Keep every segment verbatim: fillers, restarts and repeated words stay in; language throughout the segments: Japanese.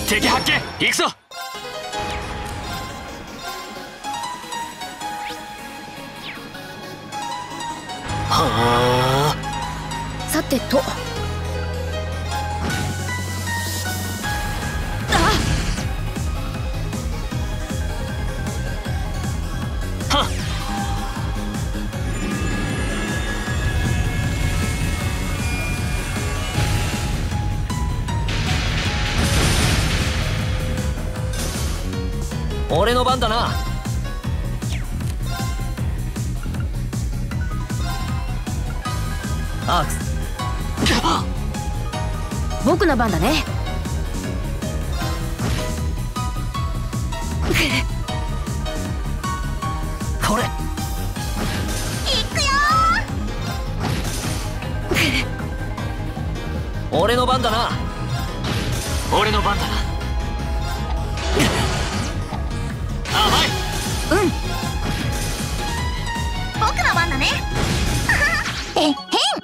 敵発見。行くぞ。はあ。 さてと。 俺の番だな。アークス。 僕の番だね。 これ。 行くよー。俺の番だな。俺の番だな。 うん。僕の番だね。えへん。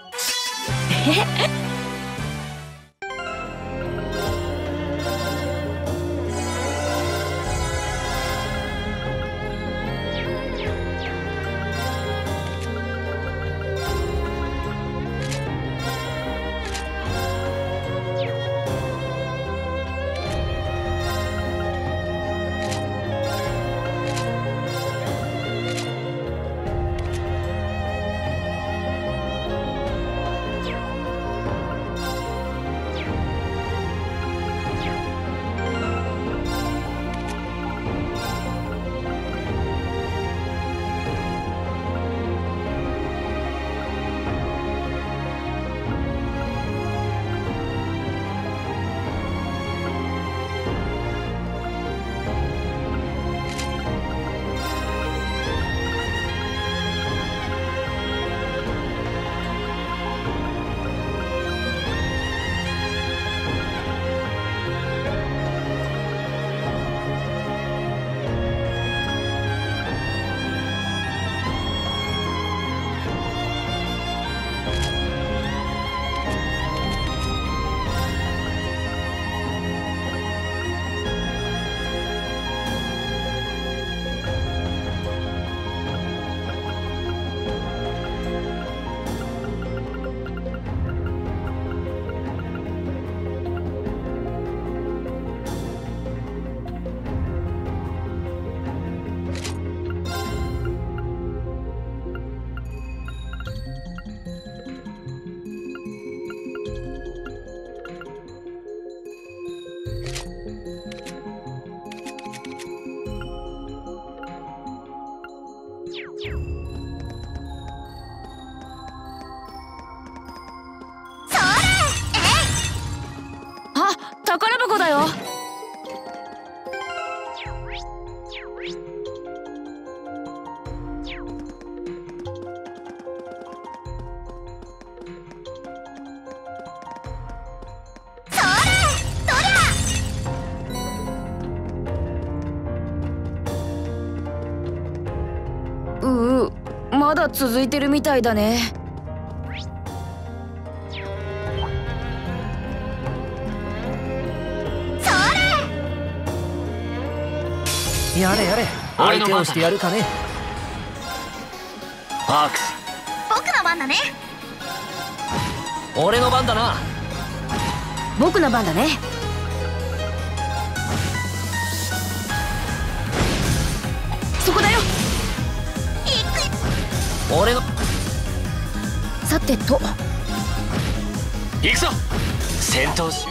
宝箱だよ。うう、まだ続いてるみたいだね。 やれやれ、相手をしてやるかね。アークス。 僕の番だね。 俺の番だな。 僕の番だね。そこだよ。 俺の。 さてと。 行くぞ。戦闘し。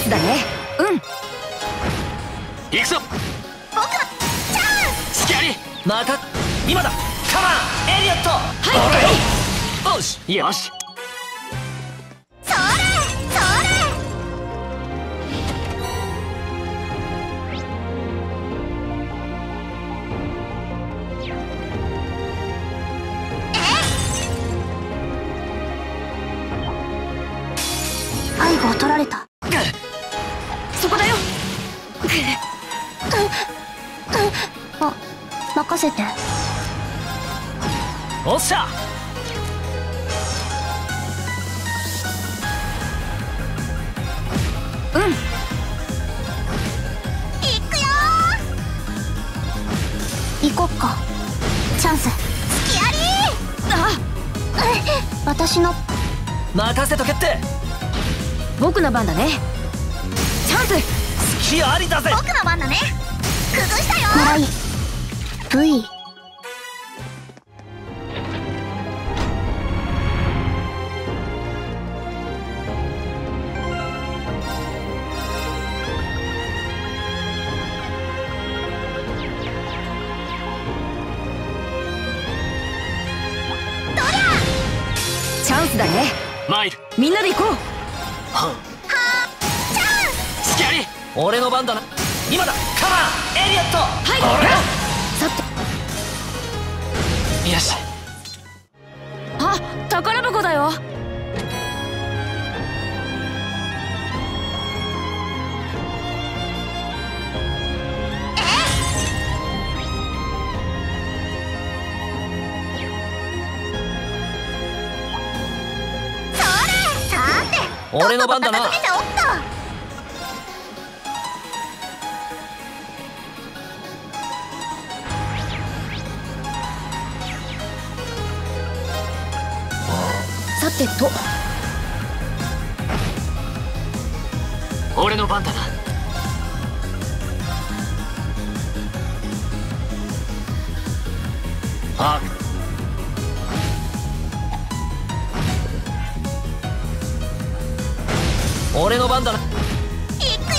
スだね。うん。 行くぞ。 僕のチャンス。 隙あり。 また今だ。カマンエリオット。 はい。 よしよし。 それそれ。背後を取られた。 そこだよ。 あ、任せて。 おっしゃ。 うん。 行くよー。行こっか。チャンス。隙ありー。 あ、 私の。 任せとけって。 僕の番だね。チャンス。 隙ありだぜ。 僕の番だね。崩したよ。狙い V。 チャンスだね。 参る。 みんなで行こう。 はチャンス。 隙あり。 俺の番だな。今だ。カマンエリオット。 はい。さて。 よし。 あ、宝箱だよ。 俺の番だな。 とっとと片付けておっと。 さてと。 俺の番だな。あ。 俺の番だな。 行くよ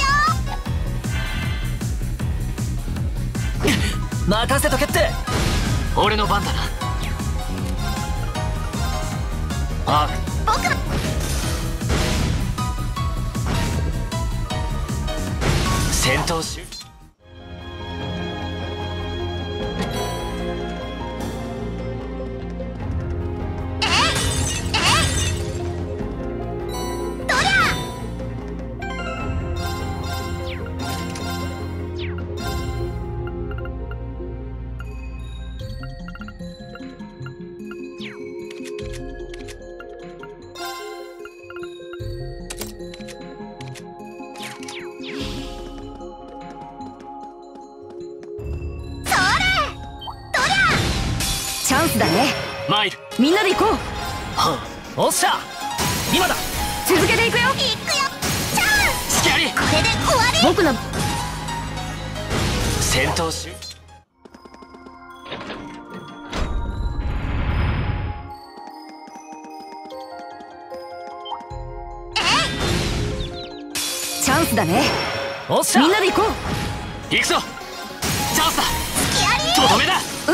ー。任せとけって。 俺の番だな。あ。 僕の。 戦闘終。 チャンスだね。 参る。 みんなで行こう。 はおっしゃ。今だ。 続けていくよ。 行くよ。チャンス。 隙あり。 これで終わり。 僕の。 戦闘終。 チャンスだね。 おっしゃ。 みんなで行こう。 行くぞ。チャンスだ。 隙あり。 とどめだ。 うん。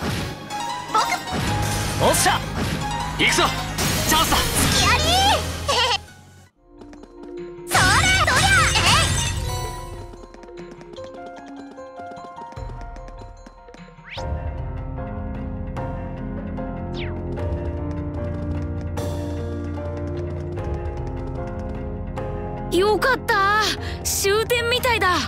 おっしゃ。 行くぞ。チャンスだ。 隙あり。それそりゃ。よかった。終点みたいだ。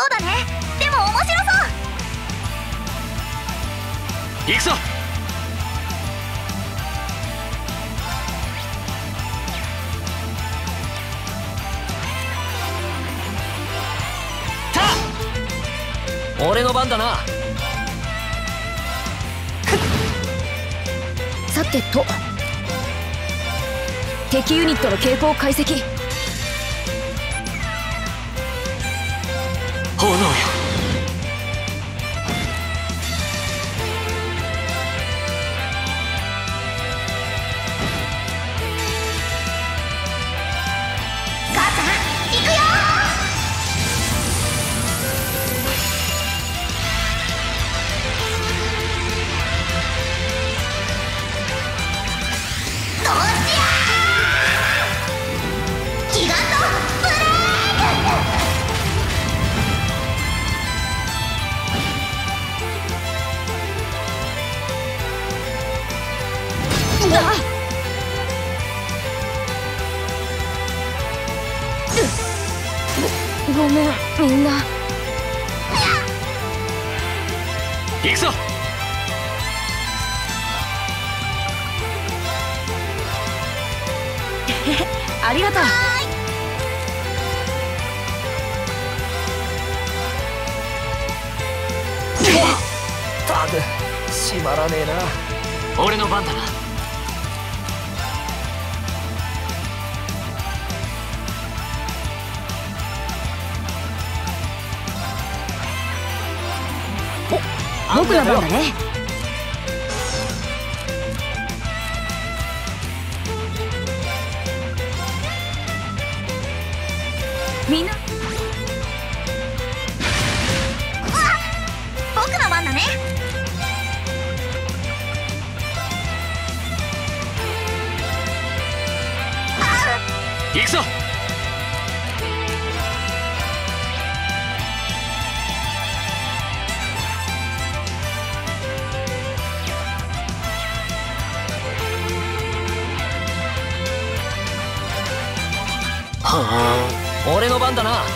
そうだね。でも面白そう。 行くぞ。 俺の番だな。 さてと、敵ユニットの傾向解析。 炎よ。 母ちゃん行くよ。 ごめんみんな。 行くぞ。 ありがとう。 タグ閉まらねえな。 俺の番だな。 僕の番だね。みんな僕の番だね。 行くぞ。はあ、 俺の番だな。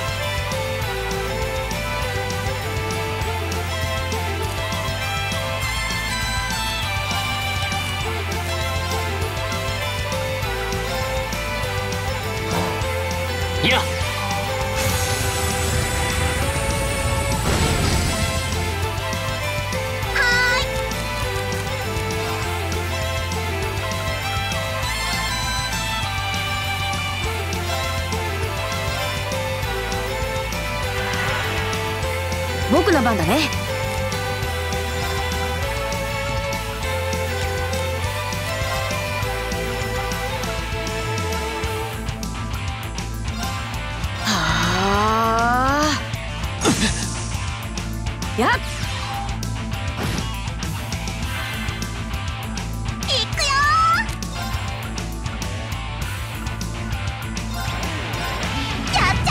いや。 僕の番だね。はあやっ行くよ。やっちゃ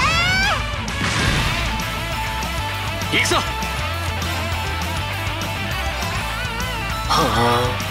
行くぞ。はあ。